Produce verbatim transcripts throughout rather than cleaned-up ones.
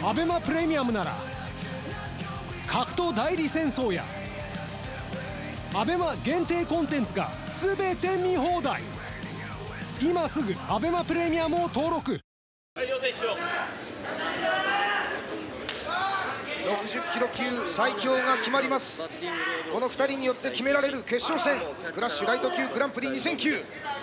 アベマプレミアムなら格闘代理戦争やアベマ限定コンテンツが全て見放題。今すぐアベマプレミアムを登録。 ろくじゅっキロ級最強が決まります。このふたりによって決められる決勝戦、クラッシュライト級グランプリにせんきゅう。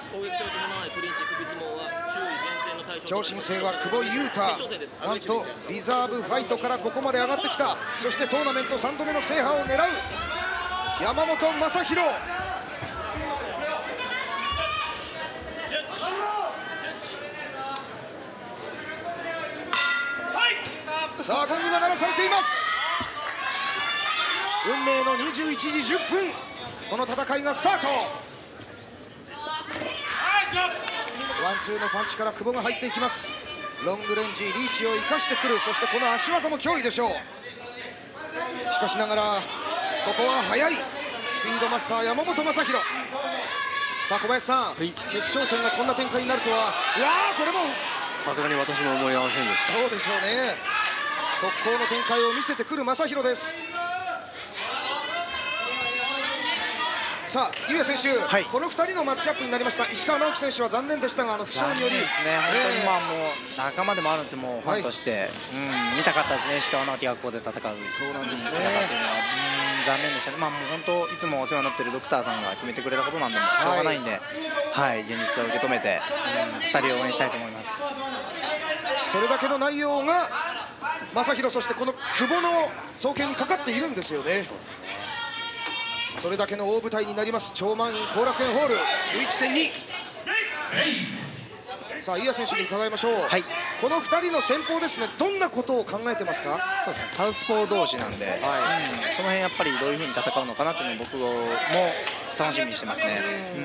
超新星は久保優太、なんとリザーブファイトからここまで上がってきた。そしてトーナメントさんどめの制覇を狙う山本昌弘。さあゴングが鳴らされています。運命のにじゅういちじじゅっぷん、この戦いがスタート。ワンツーのパンチから久保が入っていきます。ロングレンジリーチを生かしてくる。そしてこの足技も脅威でしょう。しかしながらここは速いスピードマスター山本昌弘。さあ小林さん、はい、決勝戦がこんな展開になるとは。いやー、これもさすがに私も思い合わせんでした。 そうでしょうね。速攻の展開を見せてくる昌弘です。さあ、ゆうや選手、はい、このふたりのマッチアップになりました。石川直樹選手は残念でしたが、あの負傷によりですね、本当にまあもう仲間でもあるんですよ、もうファンとして、はい、うん、見たかったですね、石川直樹がここで戦うそうなんですね、姿というのは、うん、残念でしたね。まあもう本当いつもお世話になっているドクターさんが決めてくれたことなんでもしょうがないんで、はい、はい、現実を受け止めて、うん、ふたりを応援したいと思います。 それだけの内容が昌弘、そしてこの久保の双肩にかかっているんですよね。それだけの大舞台になります超満員後楽園ホール じゅういってんに。 さあ伊谷選手に伺いましょう、はい、このふたりの戦法ですね、どんなことを考えてますか？ そうですね、サウスポー同士なんで、はい、うん、その辺やっぱりどういうふうに戦うのかなというのを僕も楽しみにしてますね。うん、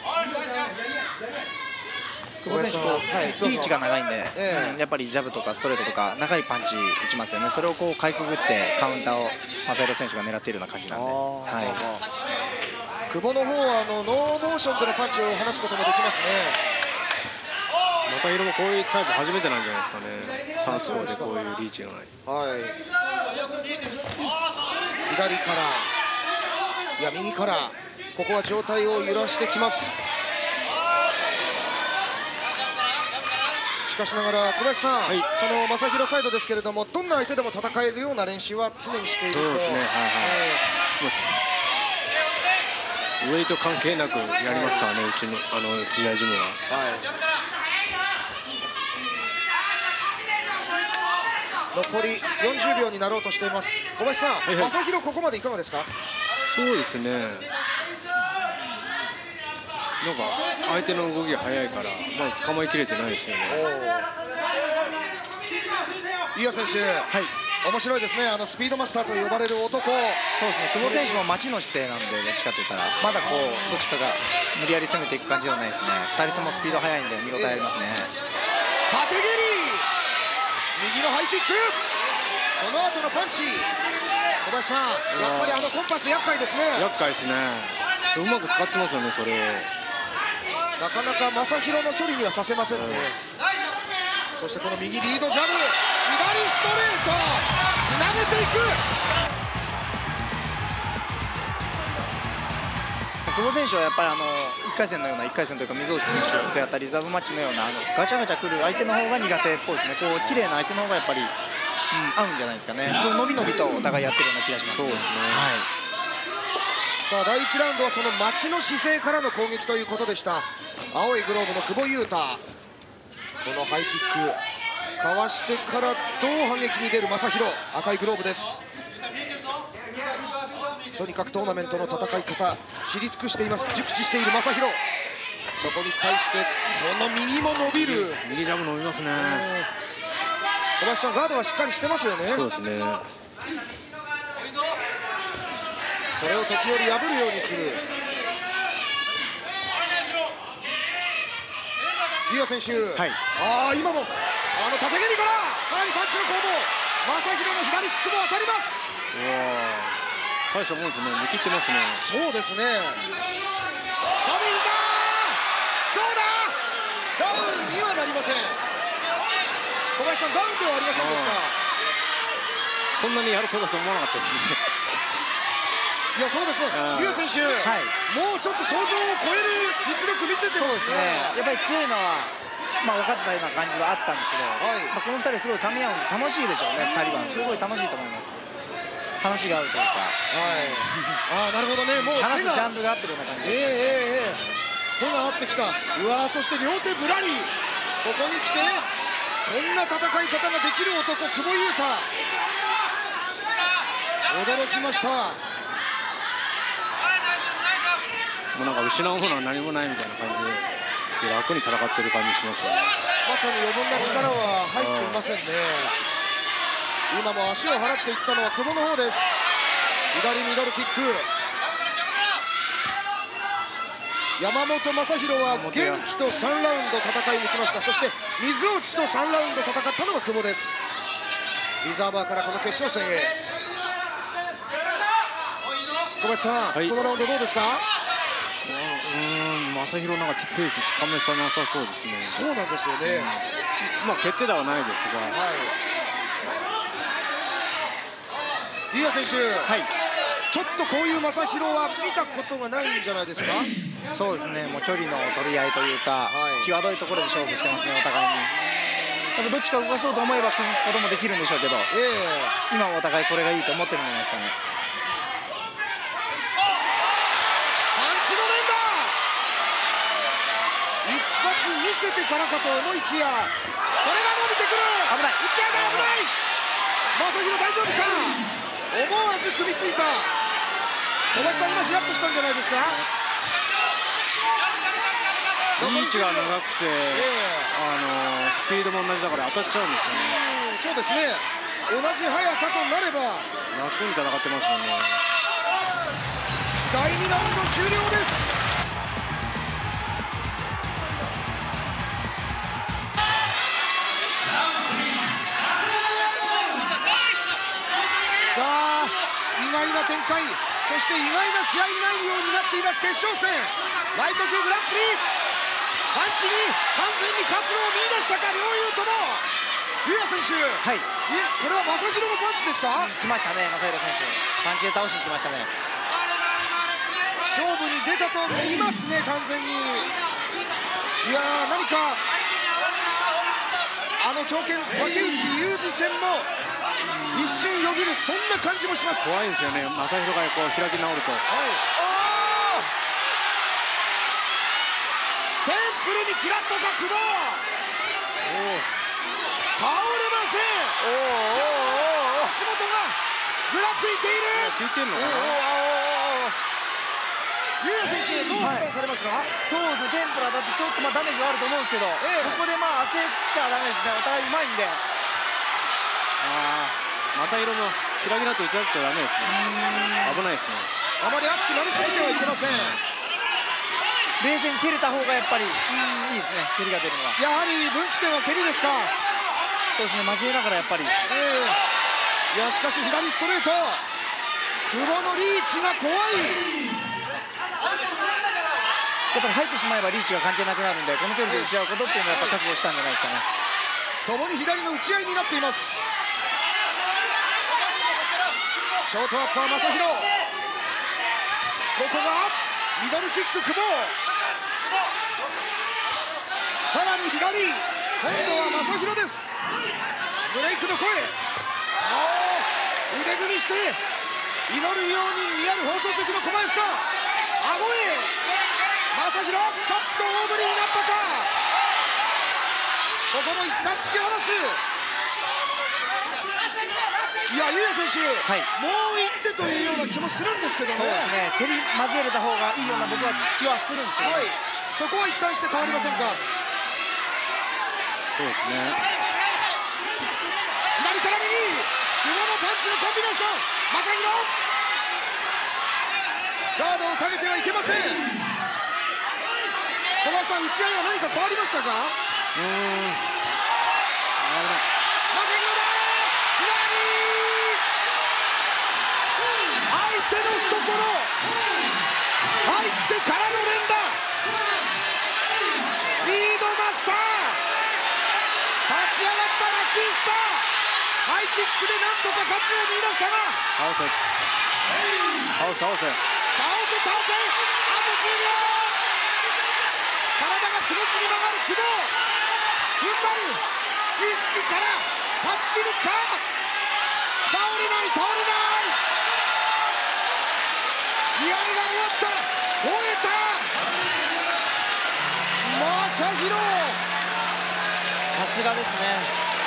久保選手、はい、リーチが長いんで、えーうん、やっぱりジャブとかストレートとか長いパンチ打ちますよね。それをこうかいくぐってカウンターを昌弘選手が狙っているような感じなんで、はい、 久保の方はあのノーモーションでのパンチを放つこともできますね。 昌弘もこういうタイプ初めてなんじゃないですかね。サウスポーでこういうリーチがない。 はい、左からいや右から、ここは上体を揺らしてきます。しかしながら小林さん、はい、その昌弘サイドですけれども、どんな相手でも戦えるような練習は常にしていると。そうですね、はいはい、ウェイト関係なくやりますからね、うちのあの試合ジムは。はい、 残りよんじゅうびょうになろうとしています。小林さん、はいはい、昌弘ここまでいかがですか？ そうですね、なんか相手の動きが速いからまだ捕まえきれてないですよね。 伊谷選手、はい、面白いですね、あのスピードマスターと呼ばれる男。そうですね、久保選手も待ちの姿勢なんで、どっちかといったらまだこうどっちかが無理やり攻めていく感じではないですね。ふたりともスピード速いんで見応えありますね。 縦蹴り、右のハイキック、その後のパンチ。小林さん、やっぱりあのコンパス厄介ですね。 厄介ですね。うまく使ってますよね、それを。 なかなか昌弘の距離にはさせませんね。そしてこの右リードジャブ、左ストレート、つなげていく。 久保選手はやっぱりあのいっかい戦のような、いっかい戦というか溝内選手とやったリザーブマッチのようなあのガチャガチャくる相手の方が苦手っぽいですね。こう綺麗な相手の方がやっぱり、うん、合うんじゃないですかね。その伸び伸びとお互いやってるような気がしますね。そうですね、はい。 さあだいいちラウンドはその待ちの姿勢からの攻撃ということでした。青いグローブの久保優太、このハイキックかわしてからどう反撃に出る昌弘、赤いグローブです。とにかくトーナメントの戦い方知り尽くしています、熟知している昌弘。そこに対してこの右も伸びる、 右ジャブ伸びますね。 小林さん、ガードはしっかりしてますよね。 そうですね。 それを時折破るようにする伊谷選手、はい、ああ今もあの縦蹴りからさらにパンチの攻防、昌弘の左フックも当たります。 うわ大したもんですね、見切ってますね。 そうですね。富澤どうだ、ダウンにはなりません。小林さん、 んダウンではありませんでした。 こんなにやることだと思わなかったですね。 いやそうですね、ゆう選手、はい、もうちょっと想像を超える実力見せてますね。 やっぱり強いのは、まあ、分かったような感じはあったんですけど、はい、まあこのふたりすごい噛み合うの楽しいでしょうね。ふたりはすごい楽しいと思います。話が合うというか、 はい、ああなるほどね、もう話すジャンルが合ってるような感じで、 えーえーえー、手が合ってきた。うわそして両手ぶらり、ここに来てこんな戦い方ができる男、久保優太、驚きました。 もうなんか失うものは何もないみたいな感じで楽に戦ってる感じしますよね。 まさに余分な力は入っていませんね。今も足を払っていったのは久保の方です。左ミドルキック、山本昌弘は元気とさんラウンド戦いに来ました。そして水内とさんラウンド戦ったのが久保です。リザーバーからこの決勝戦へ。小林さん、はい、このラウンドどうですか？ うん、正弘なんかペースつかめさなさそうですね。 そうなんですよね。 うん、まあ決定打はないですが、はい、 ディア選手、はい、ちょっとこういう正弘は見たことがないんじゃないですか？ そうですね、もう距離の取り合いというか、はい、際どいところで勝負してますね、お互いに。多分どっちか動かそうと思えば崩すこともできるんでしょうけど、えー、今はお互いこれがいいと思ってるんじゃないですかね。 見せてからかと思いきや、これが伸びてくる、危ない、打ち上が危ない、正弘大丈夫か、思わず首ついた。小林さん、今ヒヤッとしたんじゃないですか？ リーチが長くて、えー、あのスピードも同じだから当たっちゃうんですよね。 そうですね、同じ速さとなれば楽に戦ってますもんね。 だいにラウンド終了です。さあ意外な展開、そして意外な試合になるようになっています。決勝戦ライト級グランプリ、パンチに完全に活路を見出したか、両雄とも。優也選手、はい、これは正弘のパンチですか？ 来ましたね、正弘選手、パンチで倒しに来ましたね。 勝負に出たと見ますね、完全に。いやー、何かあの強肩竹内裕二戦も一瞬よぎる、そんな感じもします。 怖いですよね、正弘がこう開き直ると。はい、 テンプルに食らったか、久保。倒れません。足元がぐらついている。 効いてんのかな。 優也選手、どう判断されますか？はい、 そうですね、テンプル当たってちょっとまあダメージはあると思うんですけど、ええ、ここでまあ焦っちゃダメですね、お互いうまいんで。 ああ、正弘も開き直って打ち合っちゃダメですね。危ないですね。 あまり熱くなりすぎてはいけません。 冷静に蹴れた方がやっぱりいいですね、蹴りが出るのは。 やはり分岐点は蹴りですか？ そうですね、交えながらやっぱり、えー、いやしかし左ストレート、久保のリーチが怖い。 やっぱり入ってしまえばリーチが関係なくなるんで、この距離で打ち合うことっていうのはやっぱ覚悟したんじゃないですかね。 共に左の打ち合いになっています。ショートアッパー正弘、ここがミドルキック久保、さらに左、今度は正弘です。ブレイクの声、もう腕組みして祈るように見える放送席の小林さん、顎へ正弘、ちょっと大振りになったか。ここも一旦突き放す。いや、優也選手、はい、もう一手というような気もするんですけどね。 そうですね、蹴り交えれた方がいいような僕は気はするんですけど、はい、 そこは一貫して変わりませんか。 そうですね、 左から右、久保のパンチのコンビネーション、正弘ガードを下げてはいけません。小林さん、打ち合いは何か変わりましたか？うーん、正弘だ、相手の懐、入ってからの連打、スピードマスター、立ち上がった中キースター、ハイキックでなんとか勝ちを見出したが、 倒せ倒せ倒せ倒せ倒せ、あとじゅうびょう。体がクロスに曲がる久保、踏ん張る意識から断ち切るか、倒れない倒れない、試合が終わった、終えた正弘、 さすがですね。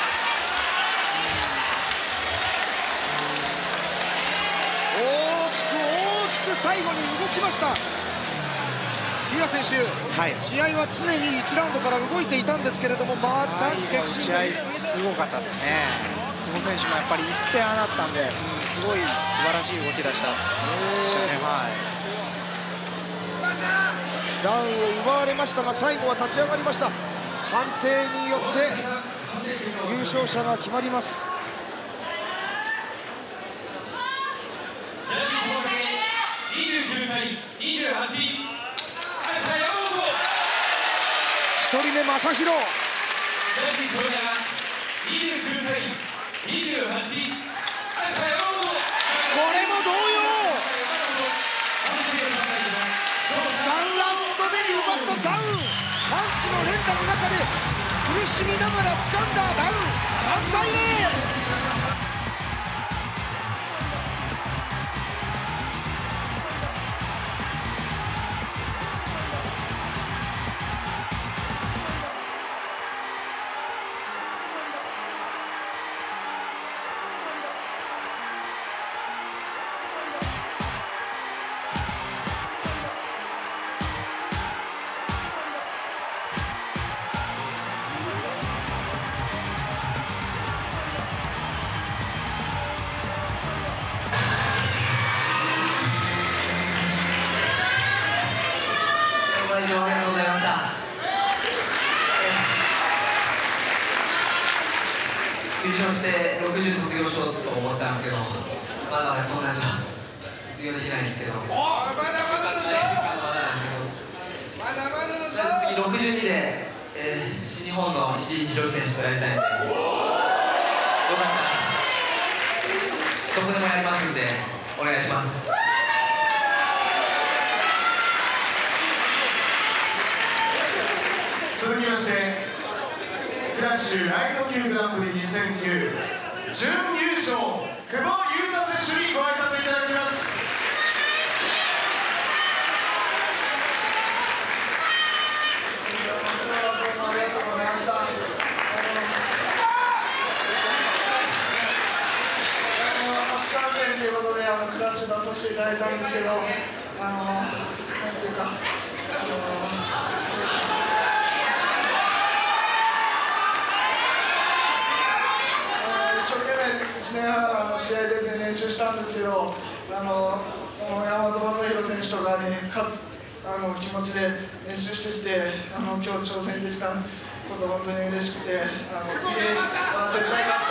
大きく大きく最後に動きました。比嘉選手、はい、試合は常にいちラウンドから動いていたんですけれども、また激震打ち合いすごかったですね。久保選手もやっぱりいってん放ったんで、うん、すごい素晴らしい動き出したね。はい、 ダウンを奪われましたが、最後は立ち上がりました。判定によって優勝者が決まります。 にじゅうきゅうたいにじゅうはち、 ひとりめ正弘、 にじゅうきゅうたいにじゅうはち、 これも同様、さんラウンド目に奪ったダウン、パンチの連打の中で苦しみながら掴んだダウン、さんたいゼロ。 ありがとうございました。優勝してろくじゅう卒業しようと思ったんですけど、まだまだこんなんじゃ卒業できないんですけど、まだまだなんですけど、まだまだだぞ。次ろくじゅうにで、えー、新日本の石井宏選手とやりたいんで、よかったらどこでもやりますんでお願いします。 続きましてクラッシュライト級グランプリにせんきゅう準優勝久保優太選手にご挨拶いただきます。 ありがとうございました。初参戦ということであのクラッシュ出させていただいたんですけど、あのなんていうか、あの一生懸命いちねんはんの試合で練習したんですけど、あの山本昌弘選手とかに勝つあの気持ちで練習してきて、あの今日挑戦できたこと本当に嬉しくて、あの次は絶対勝ちたい。